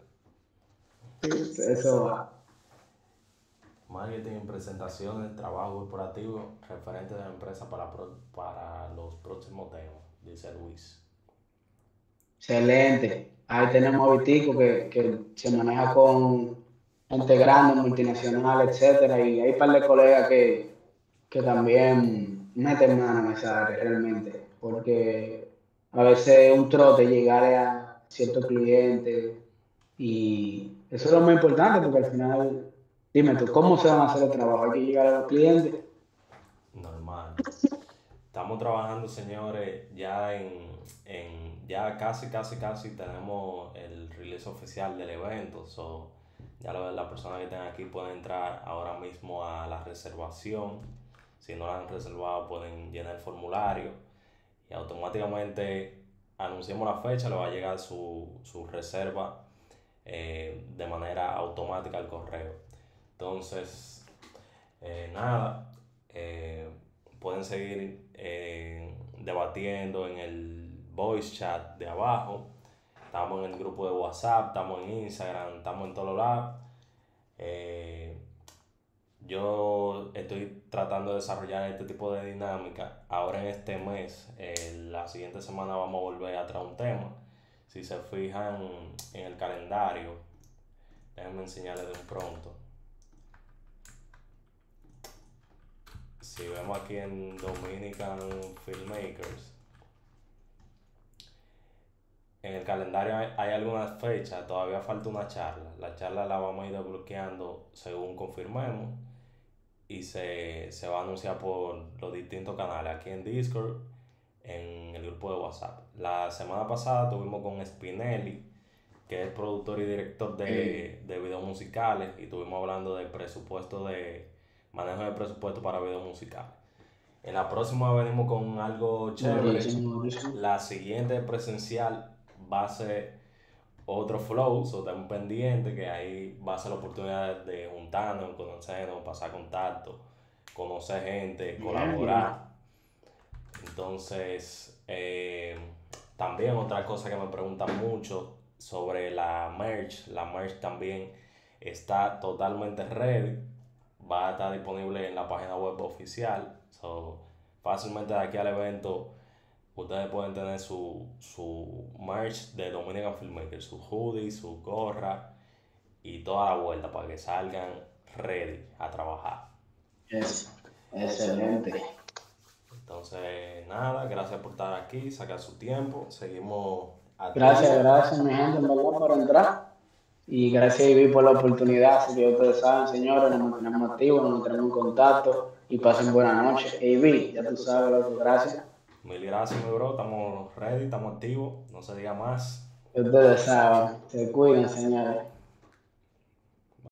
Eso va. Marketing, presentaciones, trabajo corporativo, referente de la empresa para los próximos temas, dice Luis. Excelente. Ahí tenemos a Vitico que se maneja con gente grande, multinacional, etcétera. Y hay un par de colegas que también meten mano en esa área realmente. Porque a veces es un trote llegar a ciertos clientes. Y eso es lo más importante porque al final, dime tú, ¿cómo se van a hacer el trabajo? Hay que llegar a los clientes. Normal. Estamos trabajando, señores, ya ya casi tenemos el release oficial del evento. So, ya las personas que estén aquí pueden entrar ahora mismo a la reservación. Si no la han reservado, pueden llenar el formulario y automáticamente anunciamos la fecha, le va a llegar su reserva de manera automática al correo. Entonces, nada, pueden seguir debatiendo en el voice chat de abajo. Estamos en el grupo de WhatsApp, estamos en Instagram, estamos en todos lados. Yo estoy tratando de desarrollar este tipo de dinámica. Ahora en este mes, la siguiente semana vamos a volver a traer un tema. Si se fijan en el calendario, déjenme enseñarles de un pronto. Si vemos aquí en Dominican Filmmakers, en el calendario hay algunas fechas, todavía falta una charla. La charla la vamos a ir desbloqueando según confirmemos y se va a anunciar por los distintos canales, aquí en Discord, en el grupo de WhatsApp. La semana pasada tuvimos con Spinelli, que es productor y director de videos musicales, y estuvimos hablando del presupuesto manejo de presupuesto para videos musicales. En la próxima venimos con algo chévere. La siguiente presencial va a ser otro flow, so estén pendientes que ahí va a ser la oportunidad de juntarnos, conocernos, pasar contacto, conocer gente, colaborar. Entonces, también otra cosa que me preguntan mucho sobre la merch también está totalmente ready, va a estar disponible en la página web oficial, so, fácilmente de aquí al evento ustedes pueden tener su merch de Dominican Filmmakers, su hoodie, su gorra y toda la vuelta para que salgan ready a trabajar. Excelente. Entonces, nada, gracias por estar aquí, sacar su tiempo, seguimos. Gracias, mi gente, en verdad, por entrar. Y gracias, Ivy, por la oportunidad. Así que ustedes saben, señores, nos mantenemos activos, nos mantenemos en contacto y pasen buena noche. Ivy, ya tú sabes, loco, gracias. Mil gracias, mi bro. Estamos ready, estamos activos. No se diga más. Ustedes saben, se cuidan, señores.